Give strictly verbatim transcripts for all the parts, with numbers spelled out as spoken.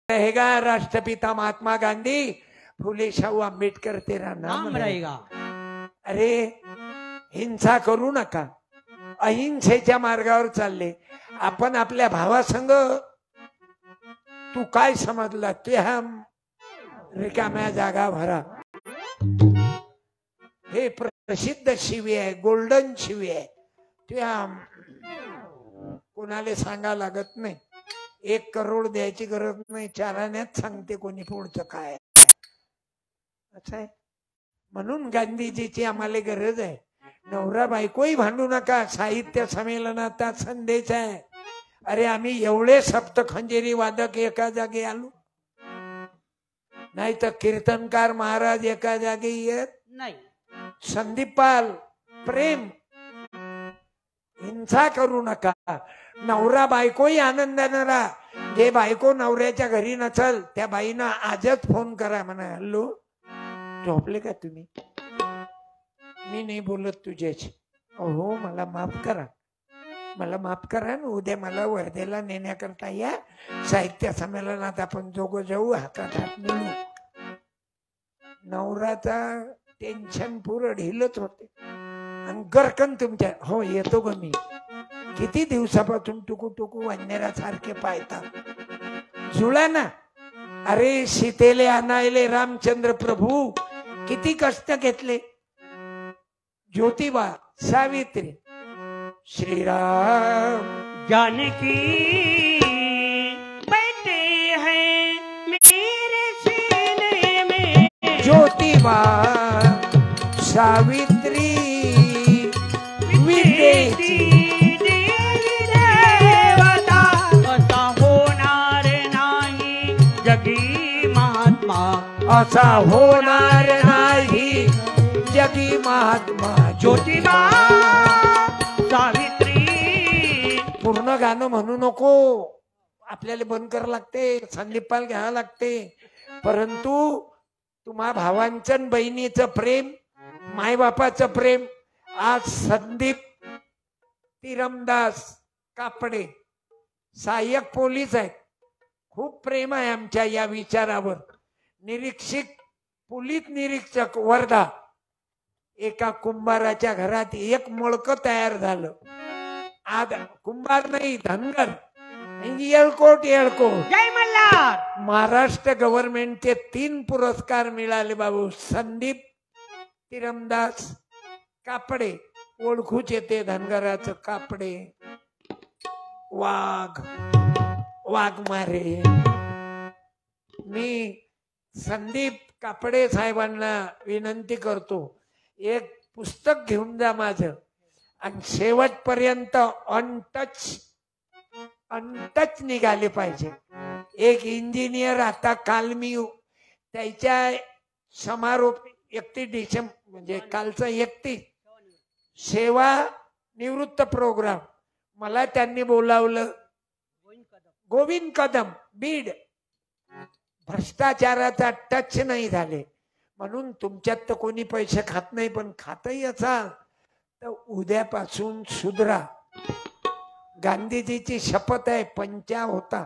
रहेगा राष्ट्रपिता महात्मा गांधी, फुले शाहू आंबेडकर तेरा नाम रहेगा। अरे हिंसा करू नका, अहिंसेच्या मार्गावर चालले आपण। आपल्या भावासंग तू काय समजला त्या रिकाम्या जागा भरा। हे प्रसिद्ध शिवी आहे, गोल्डन शिवी आहे, त्या कोणाला सांगा लागत नाही। एक करोड द्यायची गरज नाही, चाराण्यात सांगते कोणी पुढचं काय असं आहे। म्हणून गांधीजीची आम्हाला गरज आहे। नवरा बायकोही भांडू नका, साहित्य संमेलनाचा संदेश आहे। अरे आम्ही एवढे सप्त खंजेरी वादक एका जागी आलो, नाही तर कीर्तनकार महाराज एका जागी येत नाही। संदीपाल प्रेम, हिंसा करू नका। नवरा बायकोही आनंदाने राहा। जे बायको नवऱ्याच्या घरी नसल त्या बाईना आजच फोन करा म्हणा, हॅलो झोपले का तुम्ही, मी नाही बोलत तुझ्याशी, अहो मला माफ करा, मला माफ करा ना, उद्या मला वर्धेला नेण्याकरता या, साहित्य संमेलनात आपण दोघं जाऊ, हातात हात मिळू। नवराचा टेन्शन पुरं ढिलच होते आणि गरकन तुमच्या, हो येतो ग मी, किती दिवसापासून टुकू टुकू वन्यरासारखे पाहता, जुळा ना। अरे सीतेले आणायले रामचंद्र प्रभू किती कष्ट घेतले, ज्योतिबा सावित्री श्रीराम जानकी बैठे हैं मेरे सीने में, ज्योतिबा सावित्री विद्येची देवता, असा होणार नाही जगी महात्मा, असा होणार नाही जगी महात्मा। ज्योतिबा सावित्री। पूर्ण गाणं म्हणू नको, आपल्याला बंद करावं लागते, संदीपाल घ्यावं लागते। परंतु तुम्हा भावांचं बहिणीचं प्रेम, मायबापाचं प्रेम, आज संदीप तिरमदास कापडे सहाय्यक पोलीस आहेत, खूप प्रेम आहे आमच्या या विचारावर। निरीक्षक पोलीस निरीक्षक वर्धा, एका कुंभाराच्या घरात एक मळक तयार झालं। आज कुंभार नाही धनगर, येळकोट येळकोट जय मल्हार। महाराष्ट्र गव्हर्नमेंटचे तीन पुरस्कार मिळाले बाबू। संदीप तिरमदास कापडे, ओळखूच येते धनगराचं कापडे, वाघ वाघमारे। मी संदीप कापडे साहेबांना विनंती करतो, एक पुस्तक घेऊन जा माझं, आणि शेवटपर्यंत अनटच अनटच निघाले पाहिजे। एक इंजिनियर, आता काल मी त्याच्या समारोप एकतीस डिसेंबर म्हणजे कालचा एकतीस सेवा निवृत्त प्रोग्राम, मला त्यांनी बोलावलं, गोविंद कदम बीड, भ्रष्टाचाराचा टच नाही झाले म्हणून तुमच्यात तर कोणी पैसे खात नाही, पण खातही असाल तर उद्यापासून सुधरा। गांधीजीची शपथ आहे, पंचा होता,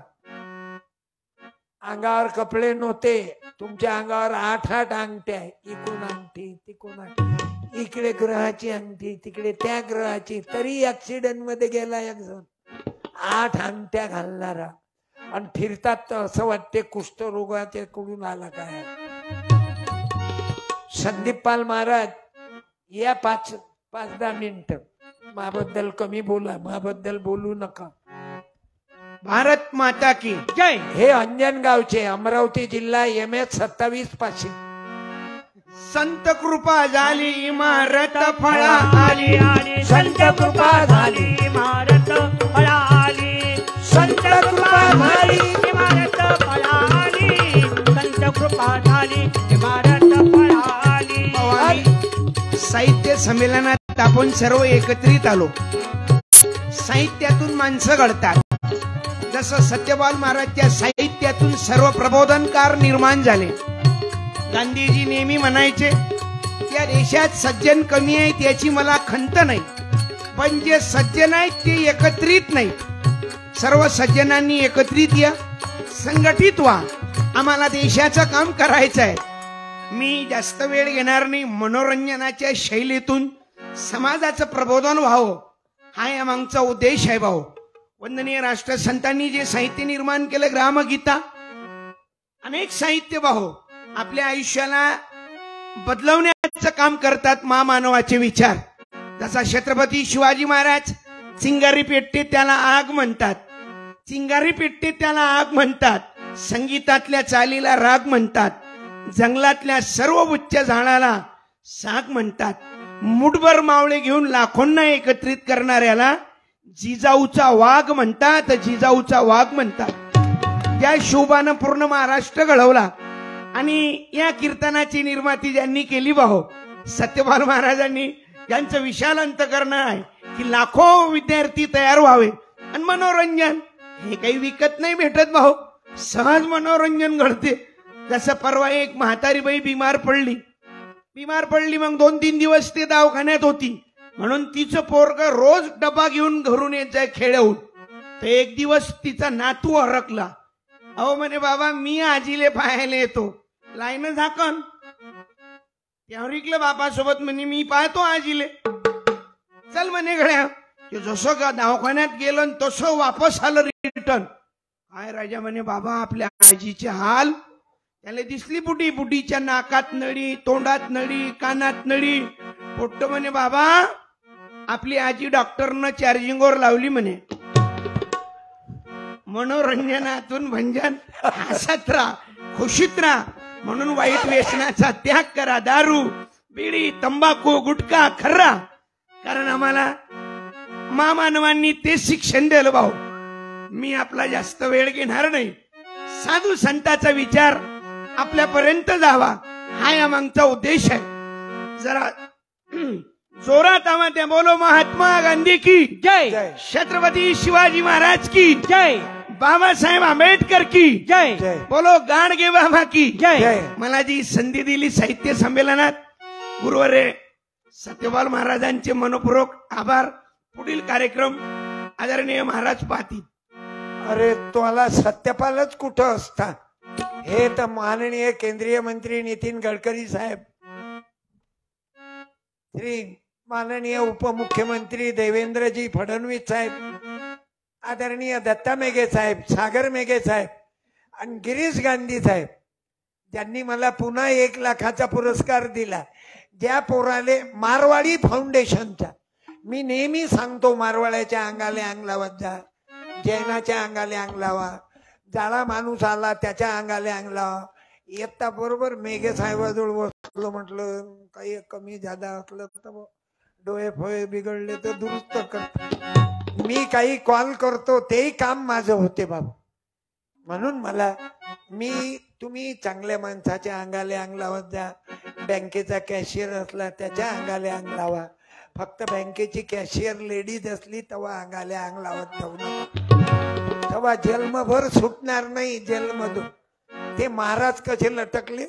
अंगावर कपडे नव्हते, तुमच्या अंगावर आठ आठ अंगठ्या, इकून अंगठी तिकून अंगठी, इकडे ग्रहाची अंगठी तिकडे त्या ग्रहाची, तरी ऍक्सिडेंट मध्ये गेला एक जण, आठ अंगठ्या घालणारा, आणि फिरतात तर असं वाटते कुष्ठरोगाचे कडून आला काय। संदीपाल महाराज या पाच पाच दहा मिनिट माबद्दल कमी बोला, माबद्दल बोलू नका। भारत माता की जय। हे अंजनगावचे, अमरावती जिल्हा, एम एस सत्तावीस पाचशे। संत कृपा झाली इमारत फळा आली, आली संत कृपा झाली इमारत फळा आली, संत कृपा झाली इमारत फळा आली, संत कृपा झाली इमारत फळा आली। साहित्य संमेलनात आपण सर्व एकत्रित आलो। साहित्यातून माणसं घडतात, जसं सत्यपाल महाराजच्या साहित्यातून सर्व प्रबोधनकार निर्माण झाले। गांधीजी नेहमी म्हणायचे, या देशात सज्जन कमी आहेत याची मला खंत नाही, पण जे सज्जन आहेत ते एकत्रित नाही। सर्व सज्जनांनी एकत्रित या, संघटित व्हा. आम्हाला देशाचं काम करायचं आहे. मी जास्त वेळ घेणार नाही. मनोरंजनाच्या शैलीतून समाजाचं प्रबोधन व्हावं हा आमचा उद्देश आहे भाऊ. वंदनीय राष्ट्रसंतांनी जे साहित्य निर्माण केलं ग्रामगीता, अनेक साहित्य भाऊ आपल्या आयुष्याला बदलवण्याचं काम करतात. महामानवाचे विचार, जसा छत्रपती शिवाजी महाराज चिंगारी पेटते त्याला आग म्हणतात, चिंगारी पेटते त्याला आग म्हणतात, संगीतातल्या चालीला राग म्हणतात, जंगलातल्या सर्व उच्च झाडाला साग म्हणतात, मुठभर मावळे घेऊन लाखोंना एकत्रित करणाऱ्याला जिजाऊचा वाघ म्हणतात, जिजाऊचा वाघ म्हणतात. या शोभानं पूर्ण महाराष्ट्र घडवला. आणि या कीर्तनाची निर्माती ज्यांनी केली भाऊ सत्यपाल महाराजांनी, यांचं विशाल अंतकरण आहे की लाखो विद्यार्थी तयार व्हावे. आणि मनोरंजन हे काही विकत नाही भेटत भाऊ, सहज मनोरंजन घडते. जसं परवा एक म्हातारी बाई बिमार पडली बिमार पडली मग दोन तीन दिवस ते दवाखान्यात होती, म्हणून तिचं पोरग रोज डबा घेऊन घरून येत जाय खेळवून. तर एक दिवस तिचा नातू हरकला. अहो म्हणे बाबा मी आजीले पाहायला येतो, लाईन झाकन. त्यावर ऐकलं बापासोबत म्हणे मी पाहतो आजीले, चल म्हणे गड्या. जसं का दवाखान्यात गेलं तसं वापस आलं रिटर्न. काय राजा म्हणे बाबा आपल्या आजीचे हाल. त्याला दिसली बुडी, बुडीच्या नाकात नळी, तोंडात नळी, कानात नळी. पोट्ट म्हणे बाबा आपली आजी डॉक्टरनं चार्जिंगवर लावली म्हणे. मनोरंजनातून भंजन, हसत राहा, खुशीत राहा. म्हणून वाईट व्यसनाचा त्याग करा. दारू, बिडी, तंबाखू, गुटखा, खर्रा. कारण आम्हाला मामानवांनी ते शिक्षण दिलं भाऊ. मी आपला जास्त वेळ घेणार नाही. साधू संतांचा विचार आपल्यापर्यंत जावा हा आमचा उद्देश आहे. जरा जोरात आम्हा त्या बोलो. महात्मा गांधी की जय, छत्रपती शिवाजी महाराज की जय, बाबासाहेब आंबेडकर की जय, बोलो. गाडगे बाबा की जय. मला जी संधी दिली साहित्य संमेलनात, गुरुवारे सत्यपाल महाराजांचे मनपूर्वक आभार. पुढील कार्यक्रम आदरणीय महाराज पाहतील. अरे तुला सत्यपालच कुठं असता. हे तर माननीय केंद्रीय मंत्री नितीन गडकरी साहेब, श्री माननीय उपमुख्यमंत्री देवेंद्रजी फडणवीस साहेब, आदरणीय दत्ता मेघे साहेब, सागर मेघे साहेब आणि गिरीश गांधी साहेब, ज्यांनी मला पुन्हा एक लाखाचा पुरस्कार दिला. ज्या पोराले मारवाडी फाउंडेशनचा मी नेहमी सांगतो, मारवाड्याच्या अंगाले अंग लावत जा, जैनाच्या अंगाले अंग लावा, जाळा माणूस आला त्याच्या अंगाले अंग लावा. येता बरोबर मेघे साहेबाजवळ बसलो, म्हटलं काही कमी जादा असलं तर डोळे फोळे बिघडले तर दुरुस्त करतो. मी काही कॉल करतो तेही काम माझं होते बाबा. म्हणून मला मी तुम्ही चांगल्या माणसाच्या अंगाले अंग लावत जा. बँकेचा कॅशियर असला त्याच्या अंगाले अंग लावा. फक्त बँकेची कॅशियर लेडीज असली तेव्हा अंगाले अंग लावत जाऊ नका. तेव्हा जन्मभर सुटणार नाही जेलमधून. ते महाराज कसे लटकले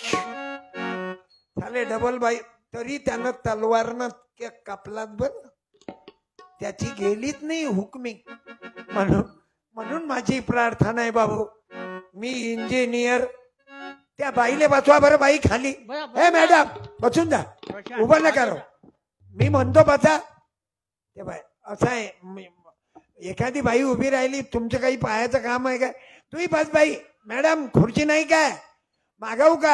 झाले डबल बाई, तरी त्यानं तलवारनं कापलात बर, त्याची गेलीच नाही हुकमी. म्हणून म्हणून माझी प्रार्थना आहे बाबू, मी इंजिनियर. त्या बाईले बसवा बरं बाई खाली. हे मॅडम बसून जा, उभं नका राहू. मी म्हणतो बसा. ते बाई असं आहे, एखादी बाई उभी राहिली, तुमचं काही पाहायचं काम आहे काय? तुम्ही बस बाई. मॅडम खुर्ची नाही काय मागाऊ का?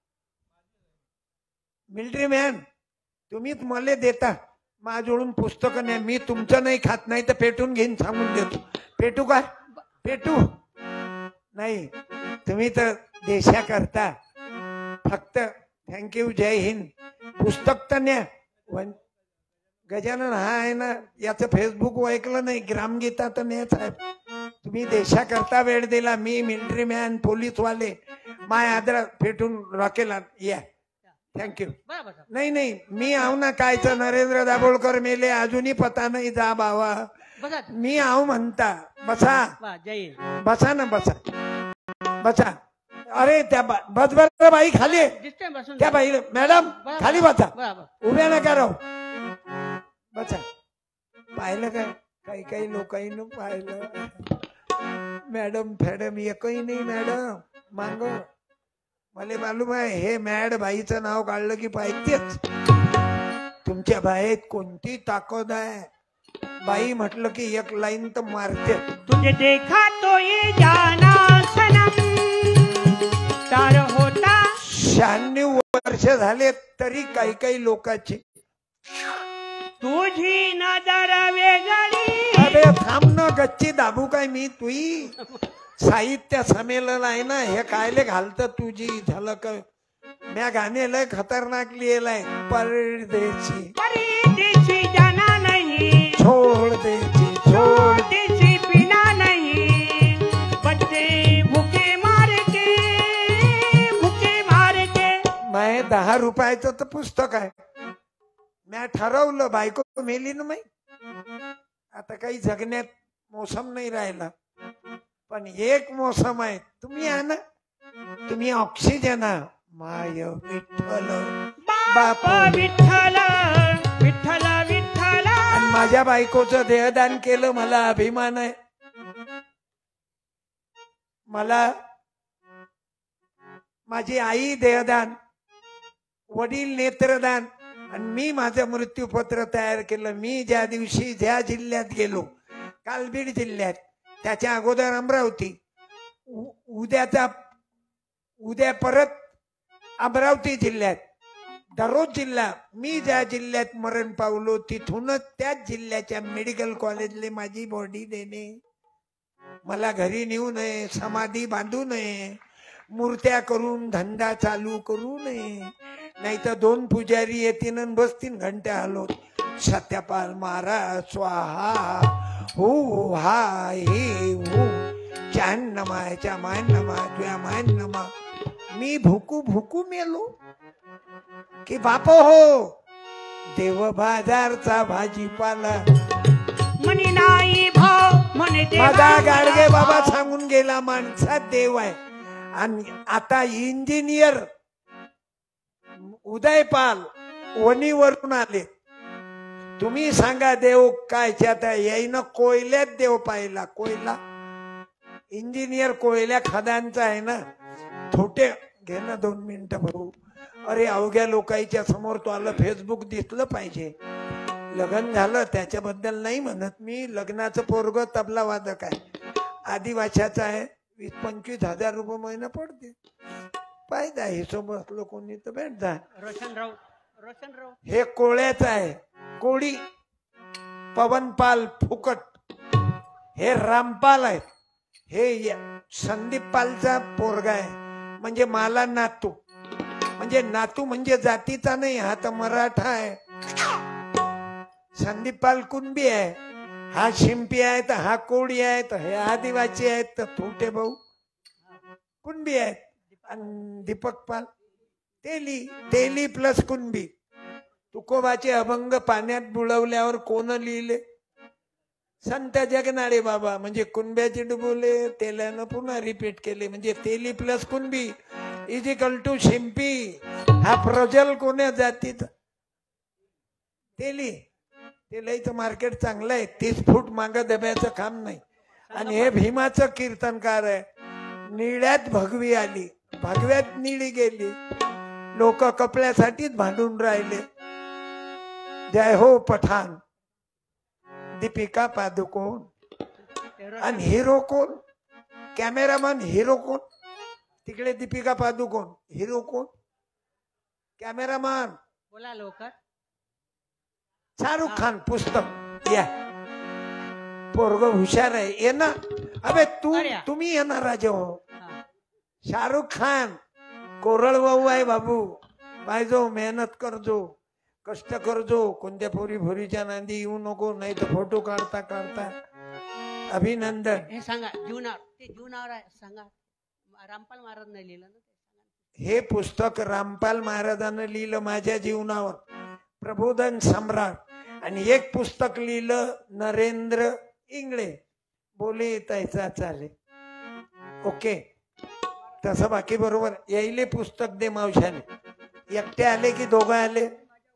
मिलिटरी मॅन तुम्हीच मला देता, माझ्याजवळून पुस्तकं नाही. मी तुमचं नाही खात, नाही तर पेटून घेऊन सांगून देतो. पेटू का? पेटू नाही. तुम्ही तर देशाकरता फक्त. थँक्यू, जय हिंद. पुस्तक तर न्या. गजानन हा आहे ना, याचं फेसबुक ऐकलं नाही, ग्रामगीता तर न्या साहेब. तुम्ही देशाकरता वेळ दिला. मी मिलिटरी मॅन, पोलीस वाले, माय आदर पेटून रॉकेला या. थँक्यू. नाही नाही मी आव ना कायचं नरेंद्र दाभोळकर मेले अजूनही पता नाही जा बाबा. मी आव म्हणता. बसा बसा ना, बसा बसा. अरे त्या बस बर बाई खाली. त्या बाई मॅडम खाली बसा, उभ्या नका राहू. बसा. पाहिलं काय काही काही लोकांनी पाहिलं. मॅडम फॅडम एकही नाही मॅडम मांग मला मालूम आहे हे मॅड बाईचं नाव काढलं की पाहिजेच. तुमच्या बाईत कोणती ताकद आहे. बाई म्हटलं की एक लाईन तर मारते. तुझे देखा तो ये जाना सनम तार होता. शहाण्णव वर्ष झाले तरी काही काही लोकांची तुझी नजर वेगळी. अरे थांब ना गच्ची दाबू काय मी तुई. साहित्य संमेलन आहे ना हे कायले घालत तुझी झलक. म्या गाणे लय खतरनाक लिहिलंय. परदेशी परदेशी जाना नहीं छोड़ देची छोड़ देसी पीना नहीं. बच्चे मुके मार के मुके मार के. मैं दहा रुपयाचं तर पुस्तक आहे. म्या ठरवलं बायको मेली ना मी आता काही जगण्यात मोसम नाही राहिला. पण एक मोसम आहे तुम्ही आहे ना. तुम्ही ऑक्सिजन माय विठ्ठल बाप विठ्ठल विठ्ठल विठ्ठल. आणि माझ्या बायकोचं देहदान केलं मला अभिमान आहे. मला माझी आई देहदान वडील नेत्रदान आणि मी माझं मृत्यूपत्र तयार केलं. मी ज्या दिवशी ज्या जिल्ह्यात गेलो काल बीड जिल्ह्यात त्याच्या अगोदर अमरावती उद्याचा उद्या परत अमरावती जिल्ह्यात दररोज जिल्हा मी ज्या जिल्ह्यात मरण पावलो तिथूनच त्याच जिल्ह्याच्या मेडिकल कॉलेजले माझी बॉडी देणे. मला घरी नेऊ नये समाधी बांधू नये मूर्त्या करून धंदा चालू करू नये. नाही तर दोन पुजारी येतील आणि बसतील घंट्या हलवत. सत्यपाल महाराज स्वाहा हो हा हे हो चान नमायच्या मान नमा तुया मान नमा. मी भुकू भुकू मेलो की बाप हो देव बाजारचा भाजीपाला. म्हणे नाही भाव म्हणे माझा गाडगे बाबा सांगून गेला माणसात देव आहे. आणि आता इंजिनियर उदयपाल वणीवरून आले. तुम्ही सांगा देव काय त्यात येईन कोयल्यात देव पाहिला. कोयला इंजिनियर कोयल्या खदांचा आहे ना. थोटे घे ना दोन मिनिटं भाऊ. अरे अवघ्या लोकांच्या समोर तो आलं फेसबुक दिसलं पाहिजे. लग्न झालं त्याच्याबद्दल नाही म्हणत मी. लग्नाचं पोरग तबला वादक आहे आदिवाशाचा आहे. वीस पंचवीस हजार रुपये महिना पडते. पाहिजे हिशोब असलो कोणी तर भेट जा. रोशनराव रोशनराव हे कोळ्याचं आहे. कोळी पवनपाल फुकट हे रामपाल आहेत. हे संदीप पालचा पोरगा आहे. म्हणजे मला नातू म्हणजे नातू म्हणजे जातीचा नाही. हा तर मराठा आहे. संदीप पाल कुणबी आहे. हा शिंपी आहे तर हा कोळी आहे तर हे आदिवासी आहेत तर थोटे भाऊ कुणबी आहेत. आणि दीपक पाल तेली तेली प्लस कुणबी. तुकोबाचे अभंग पाण्यात बुडवल्यावर कोण लिहिले. संत जगनाडे बाबा म्हणजे कुणब्याचे डुबोले तेल्यानं पुन्हा रिपीट केले. म्हणजे तेली प्लस कुणबी इज इक्वल टू शिंपी. हा प्रजल कोण्या जातीचा तेली. तेलाईचं मार्केट चांगलं आहे. तीस फूट माग दब्याचं काम नाही. आणि हे भीमाचं कीर्तनकार आहे. निळ्यात भगवी आली भगव्यात निळी गेली. लोक कपड्यासाठीच भांडून राहिले. जय हो पठाण. दीपिका पादुकोण आणि हिरो कोण. कॅमेरामॅन हिरो कोण. तिकडे दीपिका पादुकोण हिरो कोण. कॅमेरामॅन बोला लवकर. शाहरुख खान पुस्तक या पोरग हुशार आहे. ये ना अबे तू तुम्ही येणार राजा हो. शाहरुख खान कोरळ भाऊ आहे बाबू. पाहिजो मेहनत करजो कष्ट करजो. कोणत्या पोरी भोरीच्या नांदी येऊ नको. नाही तर फोटो काढता काढता अभिनंदन. हे सांगा जीवनावर ते जीवनावर आहे सांगा. रामपाल महाराज नाही लिहिलं ना. हे पुस्तक रामपाल महाराजांनी लिहिलं माझ्या जीवनावर. प्रबोधन सम्राट. आणि एक पुस्तक लिहिलं नरेंद्र इंगळे बोले तैसा चाले. ओके तसं बाकी बरोबर. यायले पुस्तक दे मावशाने. एकटे आले की दोघं आले.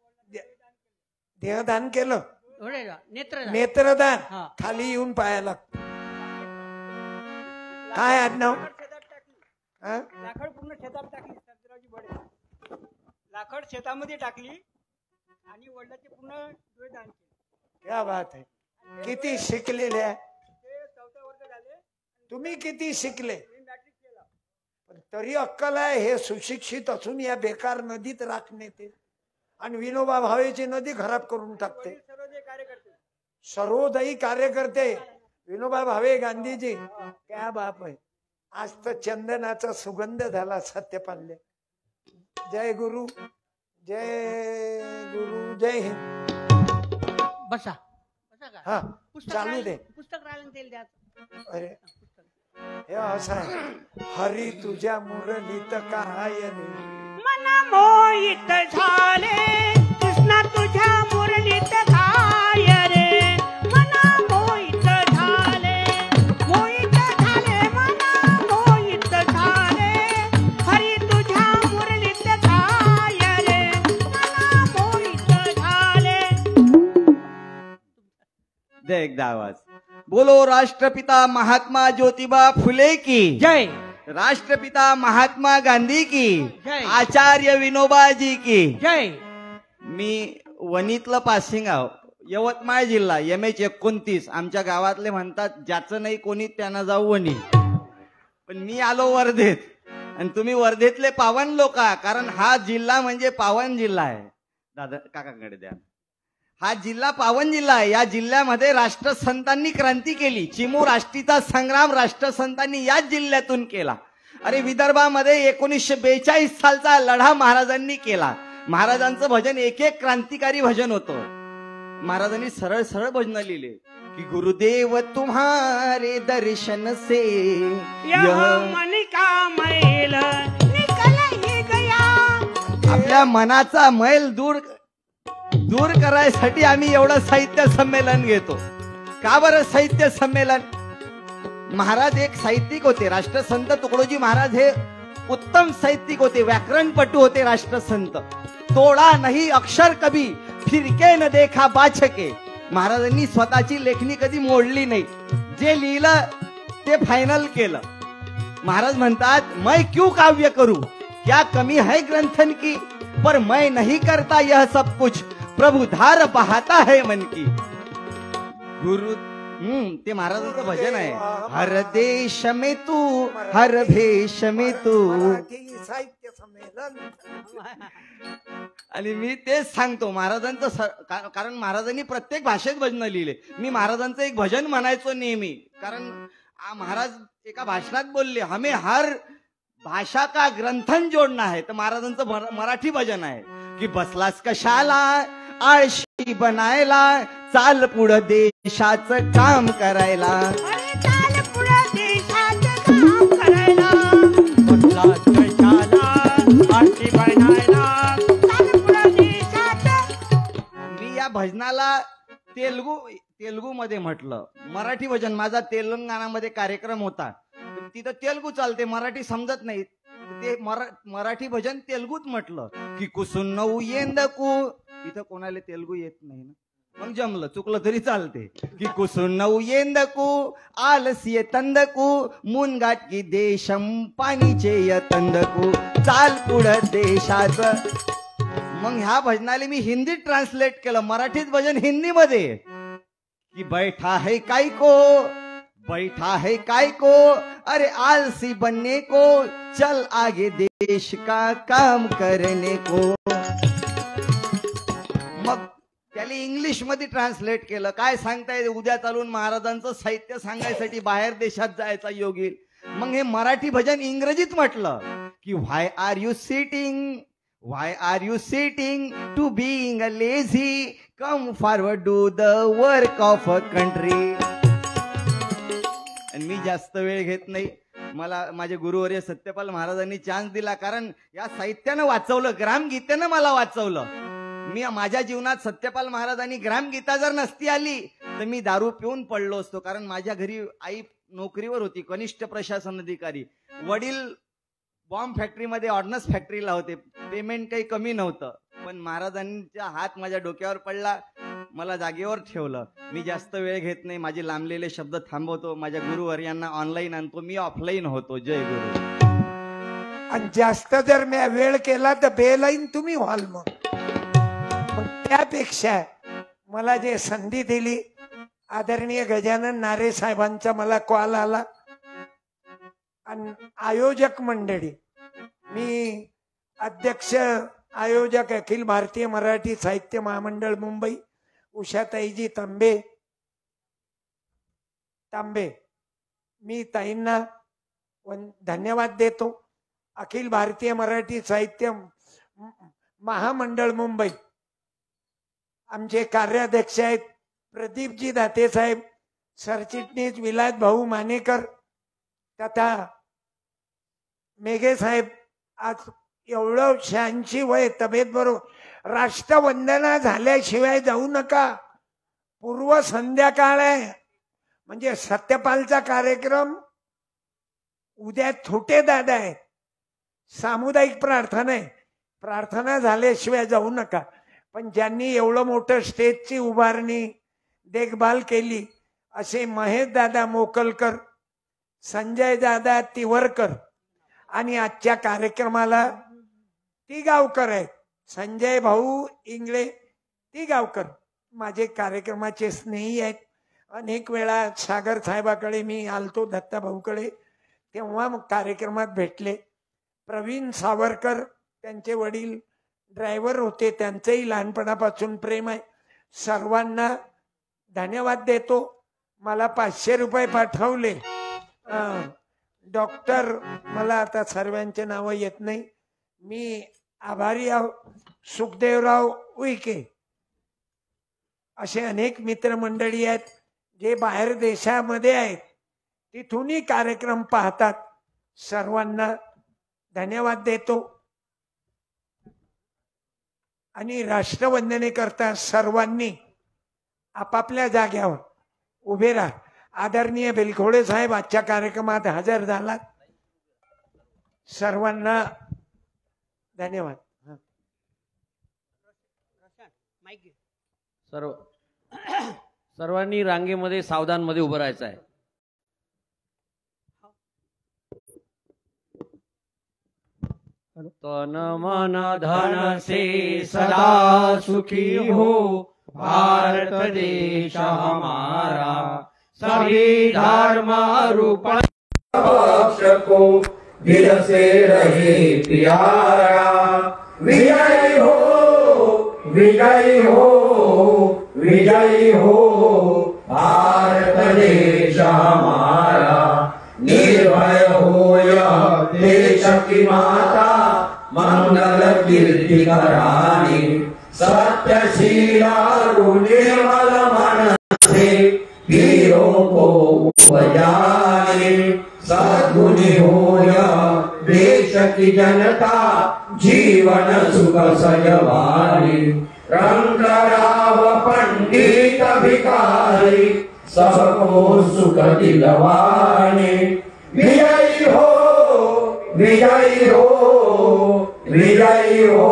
देहदान केलं नेत्रदान नेत्रदान खाली येऊन पाया लागतो. काय आडनाव शेतात टाकली हा? लाकड पूर्ण शेतात टाकली सर्जेरावजी बडे लाकड शेतामध्ये टाकली आणि वडिलांचे पूर्ण डोळे दान केले. क्या बात आहे. किती शिकलेले आहे ते चौथा वर्ग झाले. तुम्ही, किती शिकले मी मॅट्रिक केला. पण तरी अक्कल आहे. हे सुशिक्षित असून या बेकार नदीत राखणे ते आणि विनोबा भावेची नदी खराब करून टाकते. वडील सर्व जे कार्यकर्ते सर्वोदयी कार्यकर्ते विनोबा भावे गांधीजी. क्या बाप आहे. आज तर चंदनाचा सुगंध झाला सत्यपाल्य. जय गुरु, जय गुरु, जय हिंद. बसा बसा का हा पुस्तक चालू राहिलं- दे. पुस्तक राहिलं तेल द्यायचं. अरे हे असं आहे. हरी तुझ्या मुरलीत काय रे मन मोहित झाले कृष्णा तुझ्या मुरलीत काय रे. मन मोहित झाले मोहित झाले मन मोहित झाले हरी तुझ्या मुरलीत काय रे. मन मोहित झाले. दे एकदा आवाज. बोलो राष्ट्रपिता महात्मा ज्योतिबा फुले की जय. राष्ट्रपिता महात्मा गांधी की जय. आचार्य विनोबाजी की जय. मी वणीतलं पासिंग आहो, यवतमाळ जिल्हा, एम एच एकोणतीस. आमच्या गावातले म्हणतात ज्याचं नाही कोणी त्यांना जाऊ वणी. पण मी आलो वर्धेत आणि तुम्ही वर्धेतले पावन लोक आहात, कारण हा जिल्हा म्हणजे पावन जिल्हा आहे. दादा काकाकडे द्या. हा जिल्हा पावन जिल्हा आहे. या जिल्ह्यामध्ये राष्ट्रसंतांनी क्रांती केली. चिमू राष्ट्रीचा संग्राम राष्ट्रसंतांनी याच जिल्ह्यातून केला. अरे विदर्भामध्ये एकोणीसशे बेचाळीस सालचा लढा महाराजांनी केला. महाराजांचं भजन एक एक क्रांतिकारी भजन होतं. महाराजांनी सरळ सरळ भजन लिहिले की गुरुदेव तुम्हारे दर्शन से यह मन का मैल निकल ही गया. आपल्या मनाचा मैल दूर दूर करायसाठी आम्ही एवढं साहित्य संमेलन घेतो. का बरं साहित्य संमेलन? महाराज एक साहित्यिक होते. राष्ट्रसंत तुकडोजी महाराज हे उत्तम साहित्यिक होते, व्याकरणपटू होते. राष्ट्रसंत तोडा नाही अक्षर कभी फिरके न देखा बाछके. महाराजांनी स्वतःची लेखणी कधी मोडली नाही. जे लिहिलं ते फायनल केलं. महाराज म्हणतात मैं क्यों काव्य करूं, क्या कमी है ग्रंथन की, पर मैं नहीं करता यह सब कुछ, प्रभु धार बहाता है मन की. गुरु हम्म ते महाराजांचं भजन आहे. हर देश में तू हर भेष में तू. मराठी साहित्य संमेलन. आणि मी तेच सांगतो महाराजांचं स- का- कारण महाराजांनी प्रत्येक भाषेत भजन लिहिले. मी महाराजांचं एक भजन म्हणायचो नेहमी, कारण आ, महाराज एका भाषणात बोलले हमें हर भाषा का ग्रंथन जोडणं आहे. तर महाराजांचं मरा- मराठी भजन आहे की बसलास कशाला आळशी बनायला, चाल पुढं देशाचं काम करायला. अरे चाल पुढं देशाचं काम करायला. बसला कशाला आरती बनायला, चाल पुढं देशाचं. मी या भजनाला तेलगू तेलगू मध्ये म्हटलं. मराठी भजन माझा तेलंगणामध्ये कार्यक्रम होता, तिथं तेलगू चालते, मराठी समजत नाही. ते मरा मराठी भजन तेलगूत म्हटलं की कुसुन्नऊ येंदकू. तिथं कोणाला तेलगू येत नाही ना, मग जमलं, चुकलं तरी चालते की कुसुन्नऊ येंदकू आलस्य तंदकू मुनगाट की देशम पाणीचे तंदकू, चाल पुढं देशाचं. मग ह्या भजनाला मी हिंदीत ट्रान्सलेट केलं. मराठीत भजन हिंदीमध्ये कि बैठा है काय को बैठा है काय को, अरे आलसी बनने को, चल आगे देश का काम करने को. मग त्याला इंग्लिश मध्ये ट्रान्सलेट केलं. काय सांगताय, उद्या चालून महाराजांचं साहित्य सांगायसाठी बाहेर देशात जायचा योग येईल. मग हे मराठी भजन इंग्रजीत म्हटलं की why are you sitting why are you sitting to being a lazy, come forward do the work of a country. आणि मी जास्त वेळ घेत नाही. मला माझे गुरुवर्य सत्यपाल महाराजांनी चान्स दिला, कारण या साहित्यानं वाचवलं, ग्रामगीतेनं मला वाचवलं. मी माझ्या जीवनात सत्यपाल महाराजांनी ग्रामगीता जर नसती आली तर मी दारू पिऊन पडलो असतो. कारण माझ्या घरी आई नोकरीवर होती, कनिष्ठ प्रशासन अधिकारी. वडील बॉम्ब फॅक्टरीमध्ये ऑर्डनन्स फॅक्टरीला होते. पेमेंट काही कमी नव्हतं, पण महाराजांचा हात माझ्या डोक्यावर पडला. मला जागेवर ठेवलं. मी जास्त वेळ घेत नाही, माझे लांबलेले शब्द थांबवतो. माझ्या गुरुवर्यांना ऑनलाईन आणतो, मी ऑफलाईन होतो. जय गुरु. आणि जास्त जर मी वेळ केला तर बेलाईन तुम्ही व्हाल. मग मग त्यापेक्षा मला जे संधी दिली, आदरणीय गजानन नारे साहेबांचा मला कॉल आला आणि आयोजक मंडळी, मी अध्यक्ष आयोजक अखिल भारतीय मराठी साहित्य महामंडळ मुंबई, उषाताईजी तांबे तांबे मी ताईंना धन्यवाद देतो. अखिल भारतीय मराठी साहित्य महामंडळ मुंबई आमचे कार्याध्यक्ष आहेत प्रदीपजी दाते साहेब, सरचिटणीस विलास भाऊ मानेकर तथा मेघे साहेब. आज एवढं शहाऐंशी वय, तब्येत बरोबर. राष्ट्रवंदना झाल्याशिवाय जाऊ नका. पूर्व संध्याकाळ आहे, म्हणजे सत्यपालचा कार्यक्रम उद्या छोटे दादा आहे, सामुदायिक प्रार्थना आहे. प्रार्थना झाल्याशिवाय जाऊ नका. पण ज्यांनी एवढं मोठं स्टेजची उभारणी देखभाल केली असे महेश दादा मोकलकर, संजय दादा तिवरकर आणि आजच्या कार्यक्रमाला ती गावकर आहेत, संजय भाऊ इंगळे ती गावकर माझे कार्यक्रमाचे स्नेही आहेत. अनेक वेळा सागर साहेबाकडे मी आलतो, दत्ता भाऊकडे, तेव्हा मग कार्यक्रमात भेटले. प्रवीण सावरकर त्यांचे वडील ड्रायव्हर होते, त्यांचंही लहानपणापासून प्रेम आहे. सर्वांना धन्यवाद देतो. मला पाचशे रुपये पाठवले. डॉक्टर, मला आता सर्वांचे नावं येत नाही, मी आभारी आहो. सुखदेवराव उईके असे अनेक मित्रमंडळी आहेत जे बाहेर देशामध्ये आहेत, तिथूनही कार्यक्रम पाहतात. सर्वांना धन्यवाद देतो. आणि राष्ट्रवंदने करता सर्वांनी आपापल्या जाग्यावर उभे राहा. आदरणीय बेलखोडे साहेब आजच्या कार्यक्रमात हजर झालात. सर्वांना धन्यवाद. सर्व सर्वांनी रांगेमध्ये सावधान मध्ये उभं राहायचं आहे. तन मन धन से सदा सुखी हो भारत देश हमारा, सभी धर्म रूप को दिल से रहे प्यारा. विजय हो विजय हो विजय हो भारत देश हमारा. निर्भय हो यह देश की माता, मंगल कीर्ति करानी. सत्यशीला निर्मल मन से वीरों को बजाने. सद्गुणी हो यह देश की जनता, जीवन सुख सजवानी. रंगराव पंडित भिखारी, सबको सुख दिलवाने. विजयी हो विजयी हो विजयी हो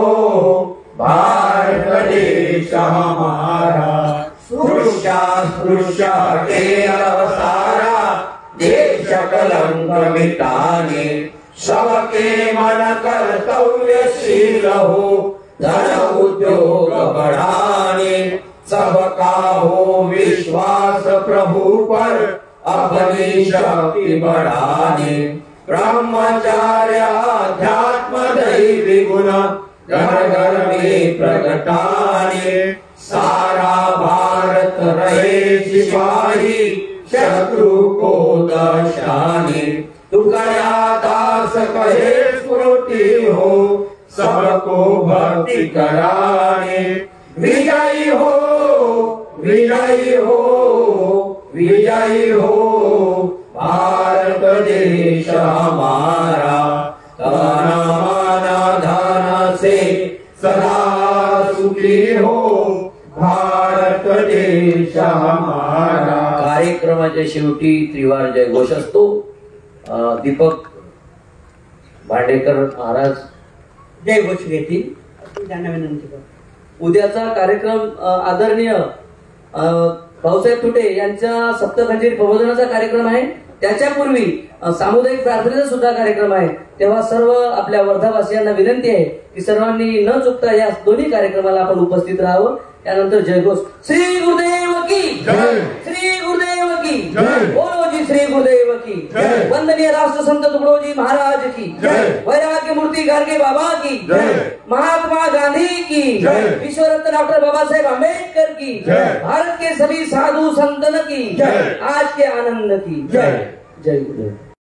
भारत देश हमारा. स्पृश्या स्पृश्या के अवसारा, देश कलंक मिटाने. सबके मन कर्तव्यशील हो, धन उद्योग बढ़ाने. सबका हो विश्वास प्रभु पर, अपनी शक्ति बढ़ाने. ब्रह्मचार्य अध्यात्म दैवी गुण, घर घर में प्रगटाने. सारा भारत रहे सिपाही, शत्रु को दर्शाने. तुकया दास कहे स्फूर्ति हो, सबको भक्ति कराने. विजयी हो विजयी हो विजयी हो भारत देश हमारा. तन मन धन से सदा सुखी हो भारत देश हमारा. कार्यक्रमाच्या शेवटी त्रिवार जय घोष असतो. दीपक भांडेकर महाराज जय घोष घेतील. त्यांना विनंती करतो. उद्याचा कार्यक्रम आदरणीय अं, भाऊसाहेब तुटे यांच्या सप्तखंडी प्रबोधनाचा कार्यक्रम आहे. त्याच्यापूर्वी अं, सामुदायिक प्रार्थनेचा सुद्धा कार्यक्रम आहे. तेव्हा सर्व आपल्या वर्धावासियांना विनंती आहे की सर्वांनी न चुकता या दोन्ही कार्यक्रमाला आपण उपस्थित राहावं. त्यानंतर जयघोष श्री गुरुदेव की श्री गुरुदेव की बोलो जी श्री गुरुदेव की वंदनीय राष्ट्रसंत तुकडोजी महाराज की वैराग्य मूर्ती गाडगे बाबा की महात्मा गांधी की विश्वरत्न डॉक्टर बाबा साहेब आम्बेडकर की भारत के सभी साधु संतन की आज के आनंद की जय जय गुरुदेव.